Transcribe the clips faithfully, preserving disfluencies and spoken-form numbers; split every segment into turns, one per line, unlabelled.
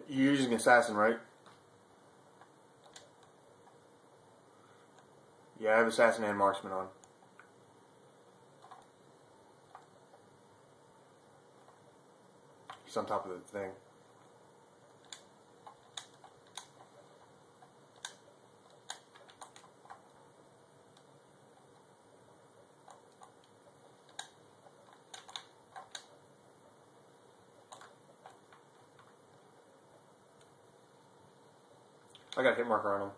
You're using assassin, right? Yeah, I have assassin and marksman on. He's on top of the thing. I got a hit marker on him.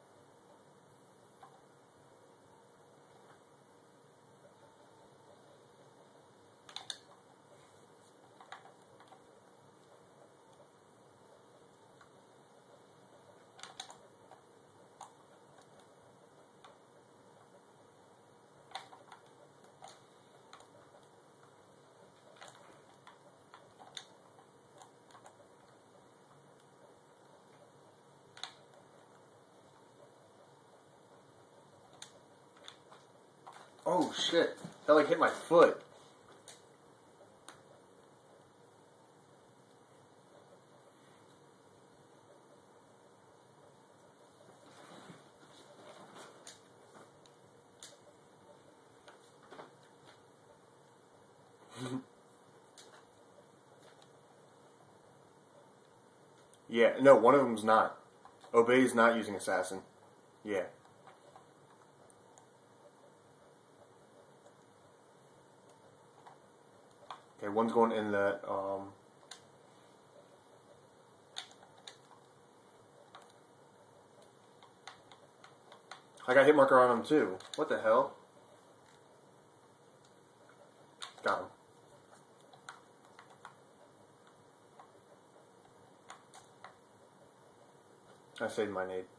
Oh shit, that like hit my foot. Yeah, no, one of them's not. Obey's not using assassin. Yeah. Okay, one's going in that, um... I got hit marker on him too. What the hell? Got him. I saved my nade.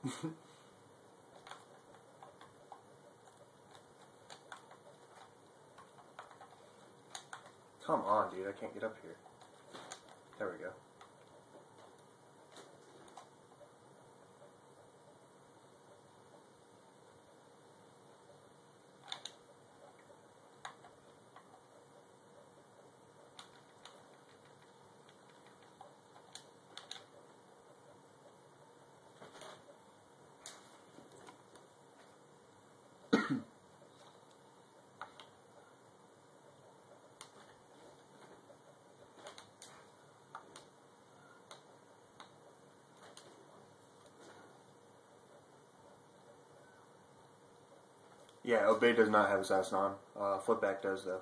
Come on, dude. I can't get up here. There we go. Yeah, Obey does not have assassin on. Uh, flipback does, though.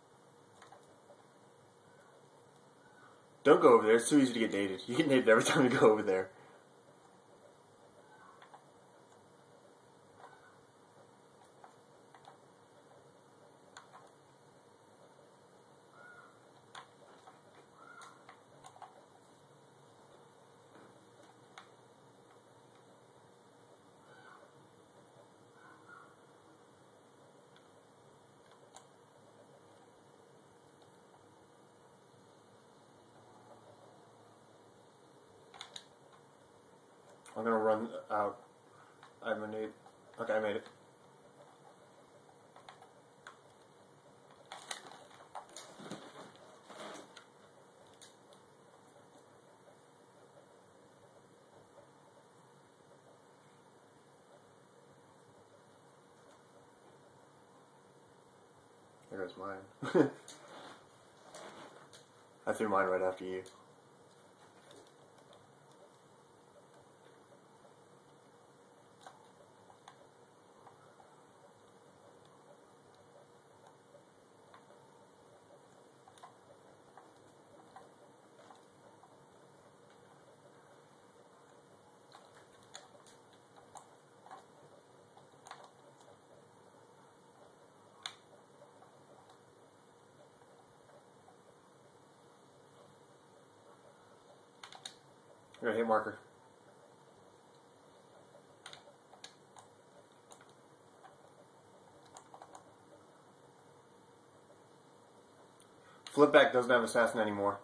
Don't go over there. It's too easy to get naded. You get naded every time you go over there. I'm gonna run out. I have a nade. Okay, I made it. There goes mine. I threw mine right after you. I got a hit marker. Flipback doesn't have assassin anymore.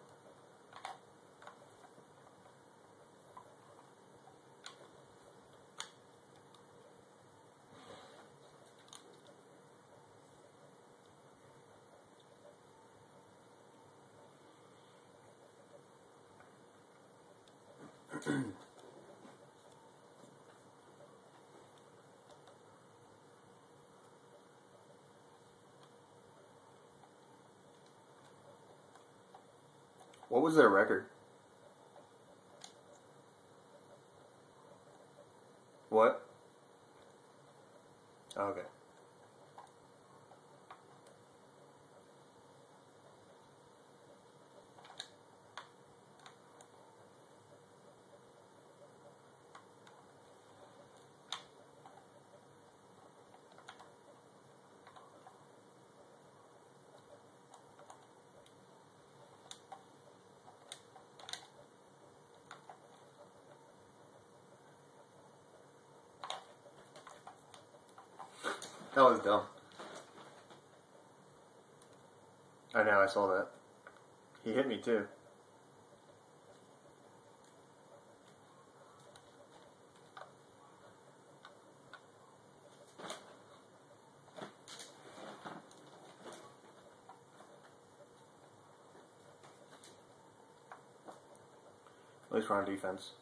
What was their record? What? Oh, okay. That was dumb. I know, I saw that. He hit me too. At least we're on defense.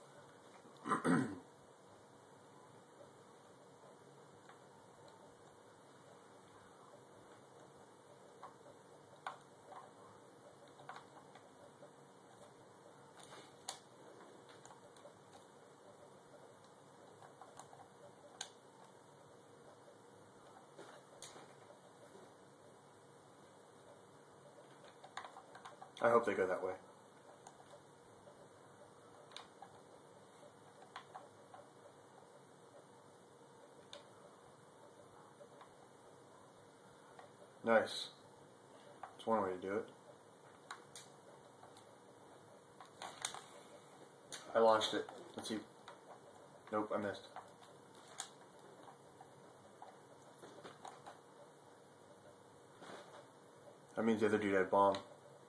I hope they go that way. Nice. That's one way to do it. I launched it. Let's see. Nope, I missed. That means the other dude had bomb.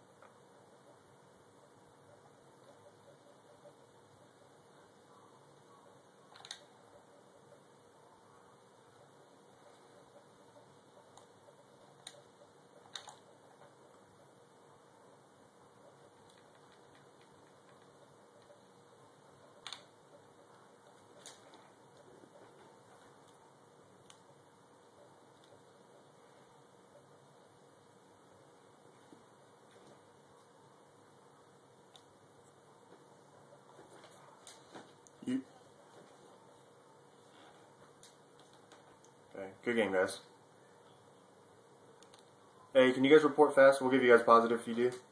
You. Okay, good game, guys. Hey, can you guys report fast? We'll give you guys positive if you do.